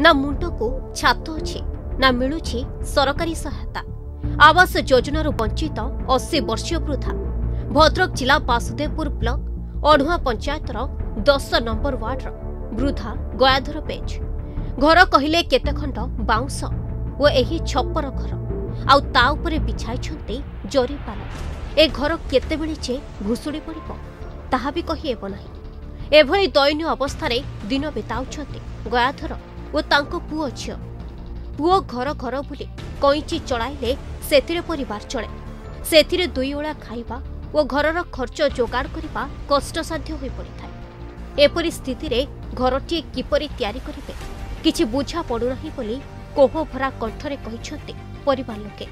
ना मुंड को छात अच्छी ना मिलुछि सरकारी सहायता। आवास योजन वंचित 80 वर्षीय वृद्धा भद्रक जिला बासुदेवपुर ब्लॉक अढ़ुआ पंचायतर 10 नंबर वार्डर वृद्धा गयाधर पेज घर कहले केते खंड बाउंस ओ एही छप्पर घर आउ ता उपरे बिछाइछन्ते जरी पाल। ए घर केतेबेले जे भुसुड़ी पड़िब ताहा भी कहि हेब नाही। एभली दयनीय अवस्थारे दिन बिताउछन्ते गयाधर ओ तांको पुओ झियो। पुओ घर घर बुली कईची चलाइले सेतिरे परिवार चले। सेतिरे दुई ओळा खाइबा ओ घरर खर्च जोगाड़ करिबा कष्टसाध्य होई पड़िथाय। एपरि स्थितिरे घरटी किपरि तयारी करिबे किछि बुझा पडुनाही बोली कोह भरा कंठरे कहिछन्ते परिवार लोके।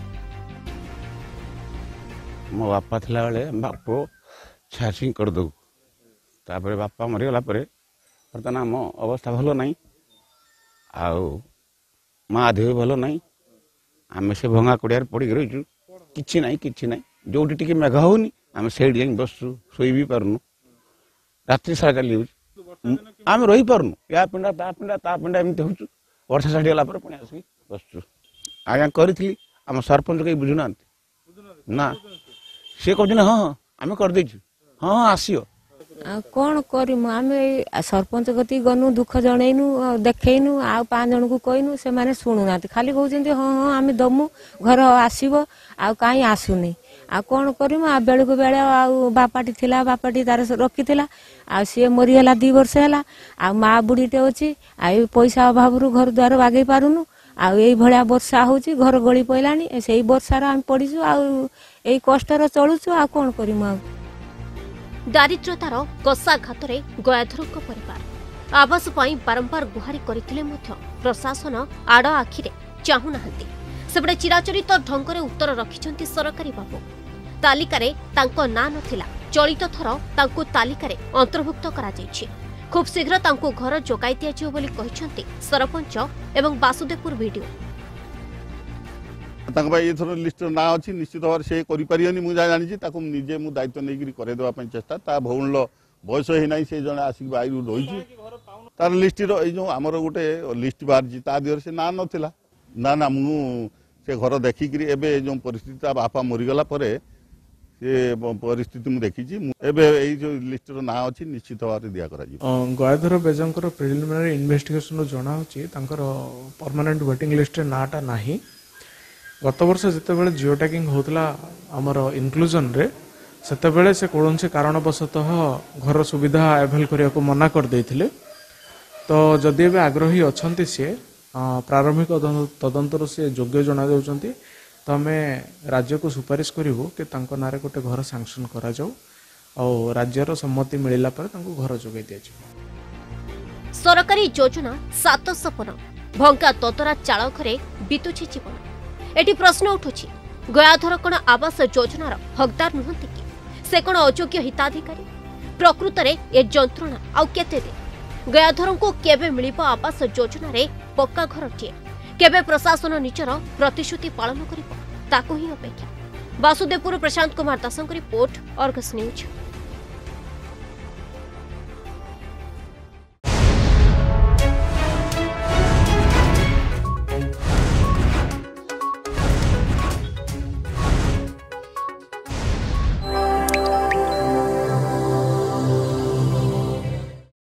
मो बापा थिला बेले बापो छासिंग कर दो तापर बापा मरिगला परे बर्तमान आम अवस्था भल नाई आउ माँ देह भल नाई आम से भंगा कुड़ियार पड़ी रहीचु किछि नाई जोटी टिके मेघ होनी आम से बसु शोई भी पारनु रात्रि सारा चली आम रही पारनु या पिंडा ता पिंडा एमती होचु वर्षा छाड़ीगला पुणी आसिक बसु आज्ञा करी आम सरपंच कहीं बुझुना ना सी कहते हाँ आम कर हाँ आसियो कौन करमु आम सरपंच कति गनु दुख जनईनु देखनु आ 5 जन को कहनु से माने शुणुना खाली कहते हाँ हाँ आम दमु घर आसब आ कहीं आसुनी आ कौन करमु आ बेलू बेले बापाटी थिला बापाटी तार रखी आ सी मरीगला 2 वर्ष है आ माँ बुढ़ीटे अच्छी आ पैसा अभाव घर द्वार बागई पारुनु आ भाया वर्षा होची घर गली पड़ानी से वर्षार आम पड़ीचु आ कष्टर चलुचु आ कौन करमु आ दारिद्र्यतार कषाघातरे गयाधरଙ୍କ परिवार आवास पाई बारंबार गुहारी करथिले मध्य प्रशासन आड़ आखिरे चाहू नाहंती। सेबडे चिराचरित ढंगरे उत्तर रखिछन्ती सरकारी बाबू। तालिकारे तांको ना नथिला चलित थर तांको तालिकारे अंतर्भुक्त करा जायछि। खूब शीघ्र तांको घर जोगाई दियाजियो बोली कहिछन्ती सरपंच एवं बासुदेवपुर वीडियो। एथर लिस्ट ना अच्छी निश्चित भाव से करें मुझे जानी निजे मुझे दायित्व नहीं करदेवाई चेष्टा ता भौण बयस होना से जन आसिक बाहर रही तार लिस्ट जो आमर गोटे लिस्ट बाहर ता दिहर से ना नाला ना ना से घर देखिक जो परिस्थिति बापा मरीगला से परिस्थिति मुझे देखी जो लिस्ट ना अच्छी निश्चित भाव दिया गयाधर बेजंकर प्रिलिमिनारी इन्वेस्टिगेशन जना परमानेंट वेटिंग लिस्ट नाटा नहीं। गत वर्ष जितेबाला जिओ टैगिंग होता आमर इनक्लूजन रे सेतेबेले से कौन से कारणवशतः घर सुविधा एभेल करने को मना कर देथिले। तो जदि एबे आग्रही अछंती से प्रारंभिक तदंतर से योग्य जना जाउछंती तो आमे राज्य को सुपारिश करिवो कि तांको नारे गोटे घर सैंक्शन करा जाऊ और राज्यर सम्मति मिलिला पर तांको घर जोगाई दिया जाऊ। सरकारी योजना 7 सपन भंगा ततरा चाल घरे बितुछि जीवन। एटी प्रश्न उठुछि गयाधर कोन आवास योजनार हकदार नुहंती कि से कोन अयोग्य हिताधिकारी। प्रकृत रे ए जंत्रणा आउ केते दे गयाधर को केबे मिलिबो आवास योजना रे पक्का घरटिए केबे प्रशासन निजर प्रतिश्रुति पालन करिबो ताको ही अपेक्षा। बासुदेवपुर प्रशांत कुमार दासଙ୍କ रिपोर्ट अर्गस न्यूज।